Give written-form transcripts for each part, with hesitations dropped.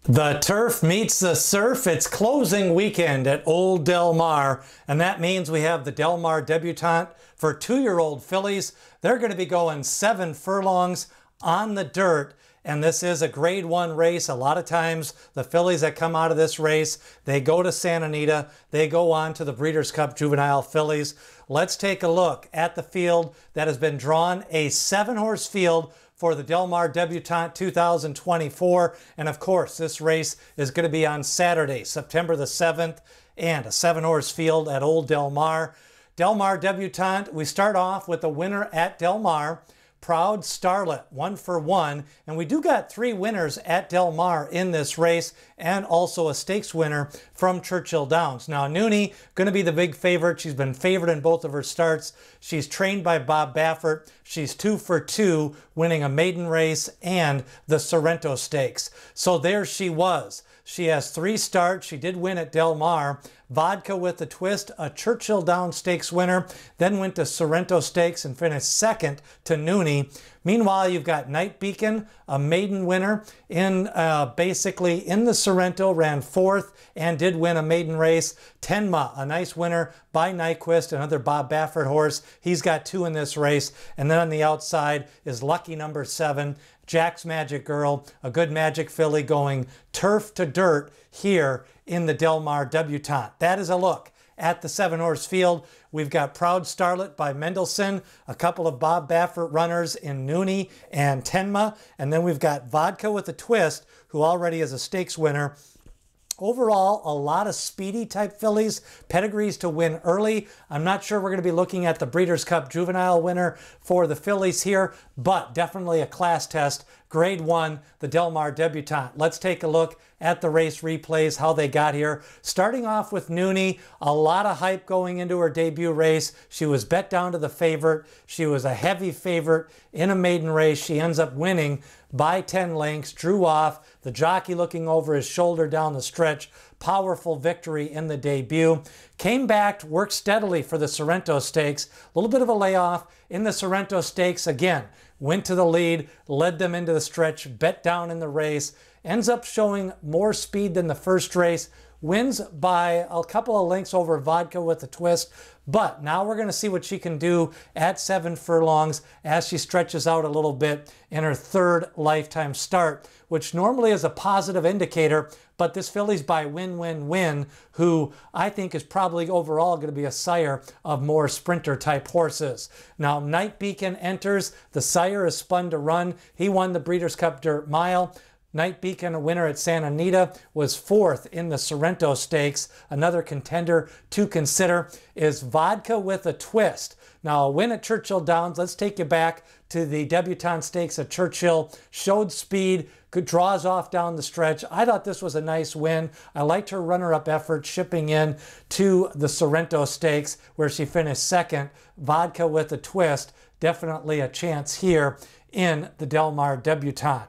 The turf meets the surf. It's closing weekend at Old Del Mar, and that means we have the Del Mar Debutante for 2-year-old fillies. They're going to be going 7 furlongs on the dirt, and this is a Grade 1 race. A lot of times the fillies that come out of this race, they go to Santa Anita, they go on to the Breeders' Cup Juvenile Fillies. Let's take a look at the field that has been drawn, a 7-horse field for the Del Mar Debutante 2024. And of course, this race is going to be on Saturday, September the 7th, and a 7-horse field at Old Del Mar. Del Mar Debutante, we start off with the winner at Del Mar, Proud Starlet, 1 for 1. And we do got 3 winners at Del Mar in this race, and also a stakes winner from Churchill Downs. Now, Nooni, going to be the big favorite. She's been favored in both of her starts. She's trained by Bob Baffert. She's 2 for 2, winning a maiden race and the Sorrento Stakes. So there she was. She has 3 starts. She did win at Del Mar. Vodka with a Twist, a Churchill Downs Stakes winner, then went to Sorrento Stakes and finished 2nd to Nooni. Meanwhile, you've got Night Beacon, a maiden winner, basically in the Sorrento, ran 4th and did win a maiden race. Tenma, a nice winner by Nyquist, another Bob Baffert horse. He's got 2 in this race. And then on the outside is lucky number 7, Jack's Magic Girl, a good magic filly going turf to dirt here in the Del Mar Debutante. That is a look at the 7-horse field. We've got Proud Starlet by Mendelssohn, a couple of Bob Baffert runners in Nooni and Tenma, and then we've got Vodka with a Twist, who already is a stakes winner. Overall, a lot of speedy type fillies, pedigrees to win early. I'm not sure we're going to be looking at the Breeders' Cup Juvenile winner for the fillies here, but definitely a class test. Grade 1, the Del Mar Debutante. Let's take a look at the race replays, how they got here. Starting off with Nooni, a lot of hype going into her debut race. She was bet down to the favorite. She was a heavy favorite in a maiden race. She ends up winning by 10 lengths, drew off, the jockey looking over his shoulder down the stretch. Powerful victory in the debut. Came back, worked steadily for the Sorrento Stakes. A little bit of a layoff in the Sorrento Stakes. Again, went to the lead, led them into the stretch, bet down in the race. Ends up showing more speed than the first race. Wins by a couple of lengths over Vodka with a Twist. But now we're going to see what she can do at 7 furlongs as she stretches out a little bit in her 3rd lifetime start, which normally is a positive indicator. But this filly's by Win Win Win, who I think is probably overall going to be a sire of more sprinter type horses. Now, Night Beacon enters. The sire is spun to run. He won the Breeders' Cup Dirt Mile. Night Beacon, a winner at Santa Anita, was 4th in the Sorrento Stakes. Another contender to consider is Vodka with a Twist. Now, a win at Churchill Downs. Let's take you back to the Debutante Stakes at Churchill. Showed speed, draws off down the stretch. I thought this was a nice win. I liked her runner-up effort shipping in to the Sorrento Stakes, where she finished 2nd. Vodka with a Twist, definitely a chance here in the Del Mar Debutante.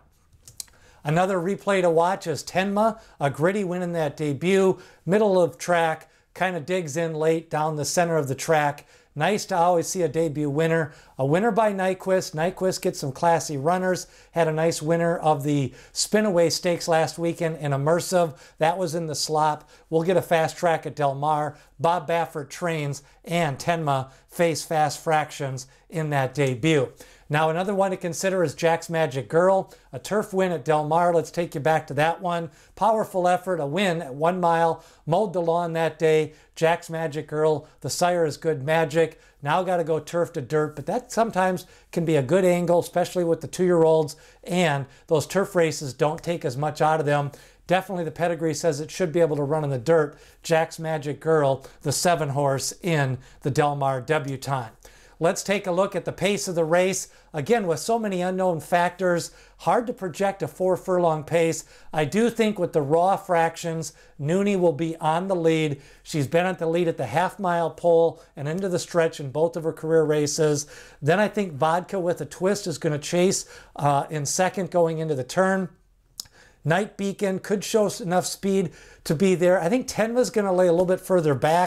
Another replay to watch is Tenma, a gritty win in that debut, middle of track, kind of digs in late down the center of the track. Nice to always see a debut winner. A winner by Nyquist. Nyquist gets some classy runners. Had a nice winner of the Spinaway Stakes last weekend in Immersive. That was in the slop. We'll get a fast track at Del Mar. Bob Baffert trains, and Tenma face fast fractions in that debut. Now, another one to consider is Jack's Magic Girl, a turf win at Del Mar. Let's take you back to that one. Powerful effort, a win at 1 mile, mowed the lawn that day. Jack's Magic Girl, the sire is Good Magic. Now got to go turf to dirt, but that sometimes can be a good angle, especially with the 2-year-olds, and those turf races don't take as much out of them. Definitely the pedigree says it should be able to run in the dirt. Jack's Magic Girl, the 7-horse in the Del Mar Debutante. Let's take a look at the pace of the race. Again, with so many unknown factors, hard to project a 4-furlong pace. I do think with the raw fractions, Nooni will be on the lead. She's been at the lead at the half-mile pole and into the stretch in both of her career races. Then I think Vodka with a Twist is going to chase in 2nd going into the turn. Night Beacon could show enough speed to be there. I think Tenma's going to lay a little bit further back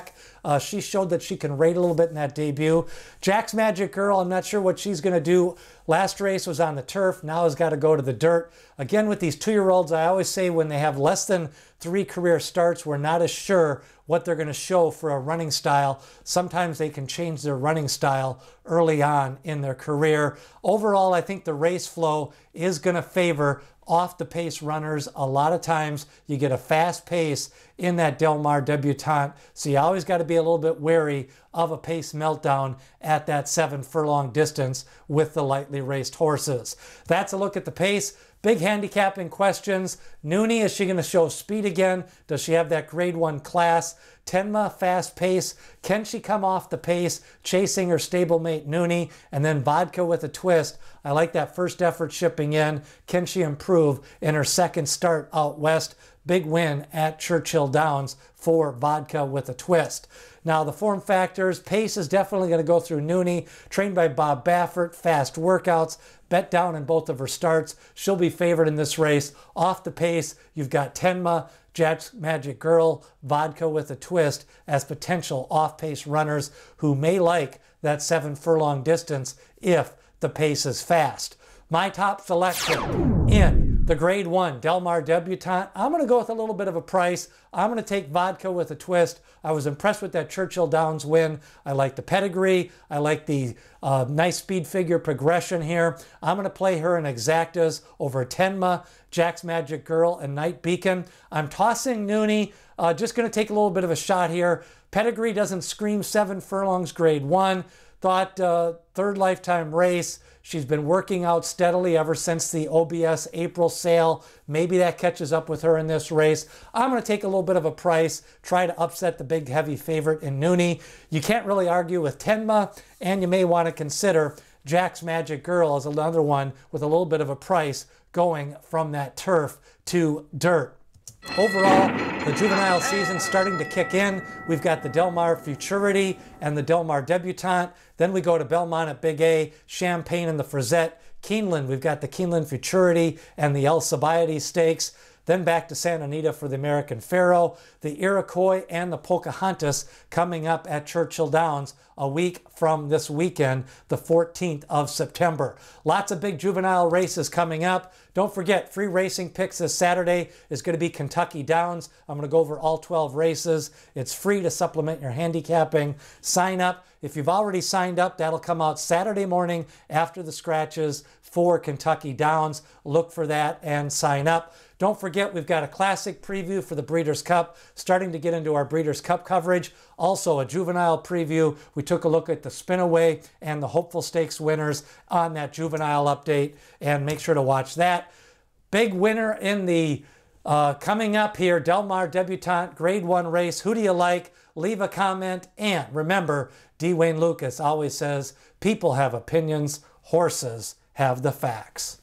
She showed that she can rate a little bit in that debut. Jack's Magic Girl, I'm not sure what she's going to do. Last race was on the turf. Now has got to go to the dirt. Again, with these 2-year-olds, I always say when they have less than 3 career starts, we're not as sure what they're going to show for a running style. Sometimes they can change their running style early on in their career. Overall, I think the race flow is going to favor off the pace runners. A lot of times you get a fast pace in that Del Mar Debutante, so you always got to be a little bit wary of a pace meltdown at that 7 furlong distance with the lightly raced horses. That's a look at the pace. Big handicapping questions. Nooni, is she going to show speed again? Does she have that grade 1 class? Tenma, fast pace. Can she come off the pace chasing her stablemate Nooni? And then Vodka with a twist. I like that first effort shipping in. Can she improve in her second start out west? Big win at Churchill Downs for Vodka with a twist. Now the form factors, pace is definitely going to go through Nooni, trained by Bob Baffert, fast workouts, bet down in both of her starts. She'll be favored in this race. Off the pace, you've got Tenma, Jack's Magic Girl, Vodka with a twist as potential off-pace runners who may like that 7 furlong distance if the pace is fast. My top selection in the grade 1 Del Mar Debutante, I'm going to go with a little bit of a price. I'm going to take Vodka with a twist. I was impressed with that Churchill Downs win. I like the pedigree. I like the nice speed figure progression here. I'm going to play her in exactas over Tenma, Jack's Magic Girl, and Night Beacon. I'm tossing Nooni. Just going to take a little bit of a shot here. Pedigree doesn't scream 7 furlongs grade 1. Thought third lifetime race. She's been working out steadily ever since the OBS April sale. Maybe that catches up with her in this race. I'm going to take a little bit of a price, try to upset the big heavy favorite in Nooni. You can't really argue with Tenma, and you may want to consider Jack's Magic Girl as another one with a little bit of a price going from that turf to dirt. Overall, the juvenile season starting to kick in. We've got the Del Mar Futurity and the Del Mar Debutante. Then we go to Belmont at Big A, Champagne and the Frizette. Keeneland, we've got the Keeneland Futurity and the Alcibiades Stakes. Then back to Santa Anita for the American Pharoah, the Iroquois and the Pocahontas coming up at Churchill Downs a week from this weekend, the 14th of September. Lots of big juvenile races coming up. Don't forget, free racing picks this Saturday is going to be Kentucky Downs. I'm going to go over all 12 races. It's free to supplement your handicapping. Sign up. If you've already signed up, that'll come out Saturday morning after the scratches for Kentucky Downs. Look for that and sign up. Don't forget, we've got a classic preview for the Breeders' Cup, starting to get into our Breeders' Cup coverage. Also a juvenile preview. We took a look at the Spinaway and the Hopeful Stakes winners on that juvenile update, and make sure to watch that. Big winner in the coming up here, Del Mar Debutante Grade 1 race. Who do you like? Leave a comment. And remember, D. Wayne Lucas always says, people have opinions, horses have the facts.